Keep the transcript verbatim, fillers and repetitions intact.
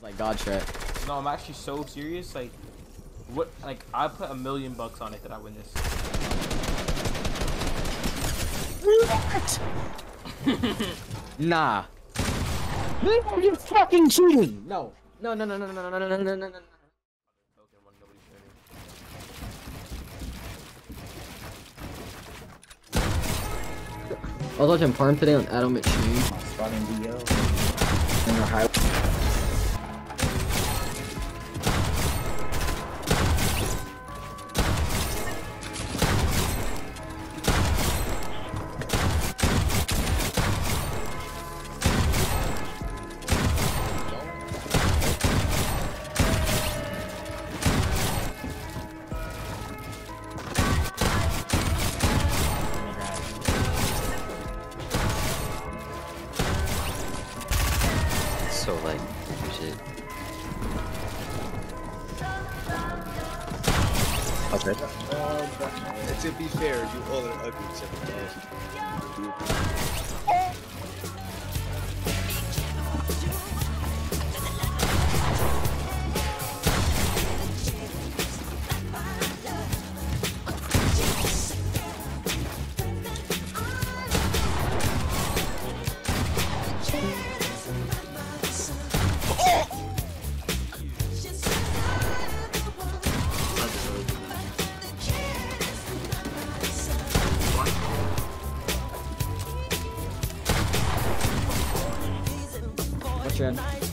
Like God shit. No, I'm actually so serious. Like, what? Like, I put a million bucks on it that I win this. What? Nah. You're fucking cheating. No. No. No. No. No. No. No. No. No. No. No. No. I was watching porn today on Adam McShane. Spotting D O. In the highway. So like, shit. Okay. Uh, to be fair, you all are ugly except for this. What's your end?